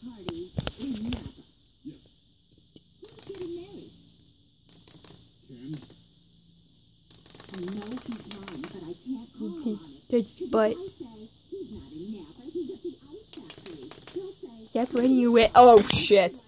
party in Napa. Yes. Who's getting married? Ken? I know he's lying, but I can't call him on it. Good, but I say he's not in Napa, he's at the ice factory. He'll say that's when you went. Oh shit.